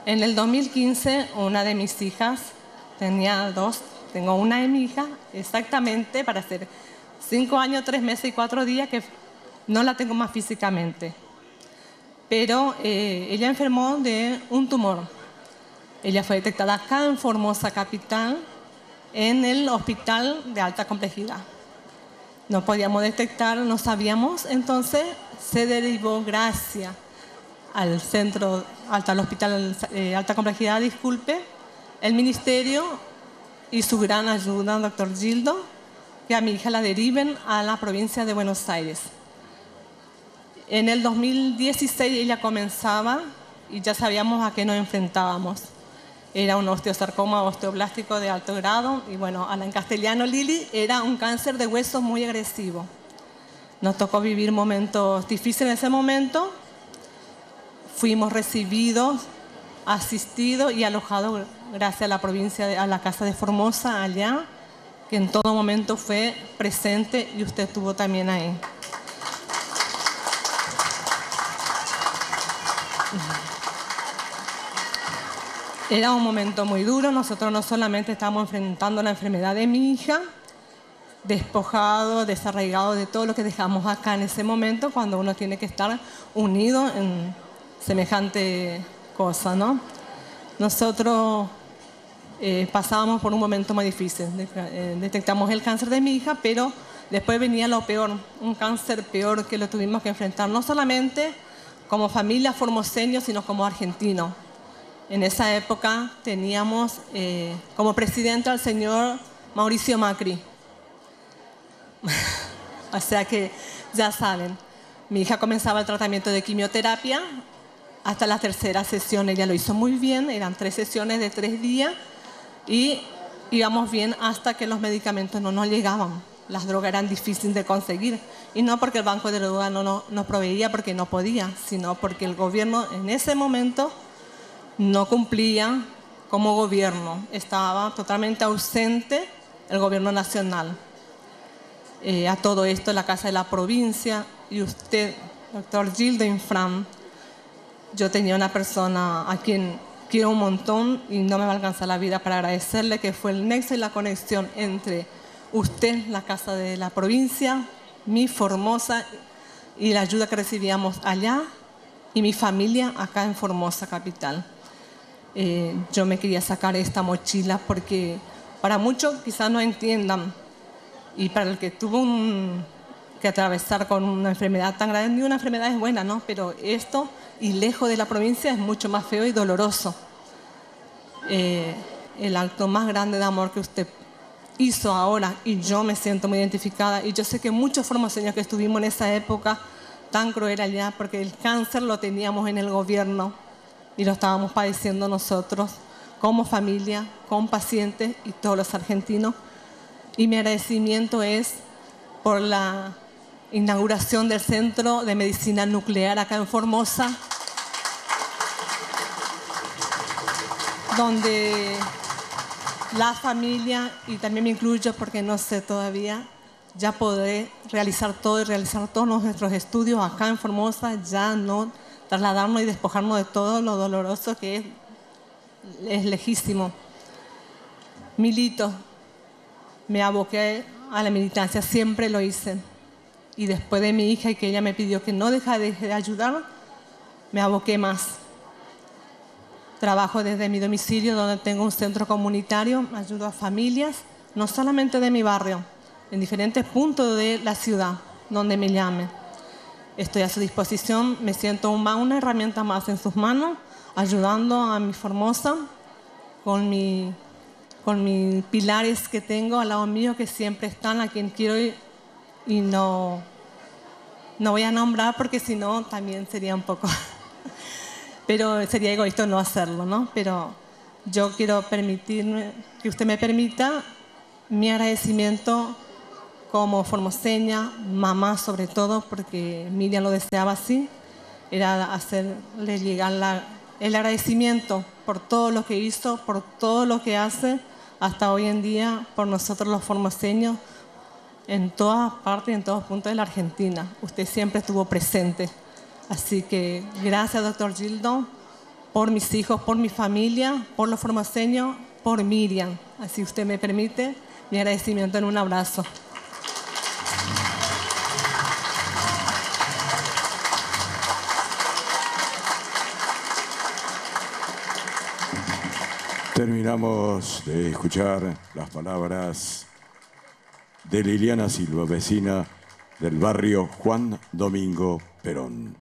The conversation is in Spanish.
En el 2015, una de mis hijas, tengo una de mi hija, exactamente para hacer 5 años, 3 meses y 4 días que no la tengo más físicamente. Pero ella enfermó de un tumor. Ella fue detectada acá en Formosa Capital, en el hospital de alta complejidad. No podíamos detectar, no sabíamos, entonces se derivó gracias al centro, al hospital alta complejidad, el ministerio y su gran ayuda, doctor Gildo, que a mi hija la deriven a la provincia de Buenos Aires. En el 2016 ella comenzaba y ya sabíamos a qué nos enfrentábamos. Era un osteosarcoma osteoblástico de alto grado y bueno, en castellano Lili era un cáncer de hueso muy agresivo. Nos tocó vivir momentos difíciles en ese momento. Fuimos recibidos, asistidos y alojados gracias a la provincia, a la Casa de Formosa allá, que en todo momento fue presente y usted estuvo también ahí. Era un momento muy duro. Nosotros no solamente estábamos enfrentando la enfermedad de mi hija, despojado, desarraigado de todo lo que dejamos acá en ese momento, cuando uno tiene que estar unido en semejante cosa, ¿no? Nosotros pasábamos por un momento muy difícil. Detectamos el cáncer de mi hija, pero después venía lo peor, un cáncer peor que lo tuvimos que enfrentar, no solamente como familia formoseños, sino como argentinos. En esa época teníamos como presidente al señor Mauricio Macri. O sea que ya saben, mi hija comenzaba el tratamiento de quimioterapia hasta la 3ª sesión. Ella lo hizo muy bien, eran 3 sesiones de 3 días y íbamos bien hasta que los medicamentos no nos llegaban. Las drogas eran difíciles de conseguir y no porque el banco de drogas no nos proveía porque no podía, sino porque el gobierno en ese momento no cumplía como gobierno, estaba totalmente ausente el gobierno nacional. A todo esto, la Casa de la Provincia y usted, doctor Gildo Infran, yo tenía una persona a quien quiero un montón y no me va a alcanzar la vida para agradecerle, que fue el nexo y la conexión entre usted, la Casa de la Provincia, mi Formosa y la ayuda que recibíamos allá y mi familia acá en Formosa Capital. Yo me quería sacar esta mochila porque para muchos quizás no entiendan y para el que tuvo que atravesar con una enfermedad tan grande, ni una enfermedad es buena, ¿no? Pero esto, y lejos de la provincia, es mucho más feo y doloroso. El acto más grande de amor que usted hizo ahora, y yo me siento muy identificada, y yo sé que muchos formoseños que estuvimos en esa época tan cruel allá, porque el cáncer lo teníamos en el gobierno y lo estábamos padeciendo nosotros como familia, con pacientes y todos los argentinos. Y mi agradecimiento es por la inauguración del Centro de Medicina Nuclear acá en Formosa, donde la familia, y también me incluyo porque no sé todavía, ya podré realizar todos nuestros estudios acá en Formosa, ya no trasladarnos y despojarnos de todo lo doloroso que es lejísimo. Milito, me aboqué a la militancia, siempre lo hice. Y después de mi hija y que ella me pidió que no deje de ayudar, me aboqué más. Trabajo desde mi domicilio, donde tengo un centro comunitario, ayudo a familias, no solamente de mi barrio, en diferentes puntos de la ciudad, donde me llame. Estoy a su disposición, me siento una herramienta más en sus manos, ayudando a mi Formosa con mis pilares que tengo al lado mío, que siempre están, a quien quiero y no voy a nombrar porque si no también sería un poco, pero sería egoísta no hacerlo, ¿no? Pero yo quiero permitirme, que usted me permita mi agradecimiento como formoseña, mamá sobre todo, porque Miriam lo deseaba así, era hacerle llegar el agradecimiento por todo lo que hizo, por todo lo que hace hasta hoy en día por nosotros los formoseños en todas partes y en todos puntos de la Argentina. Usted siempre estuvo presente. Así que gracias, doctor Gildo, por mis hijos, por mi familia, por los formoseños, por Miriam. Así usted me permite mi agradecimiento en un abrazo. Terminamos de escuchar las palabras de Liliana Silva, vecina del barrio Juan Domingo Perón.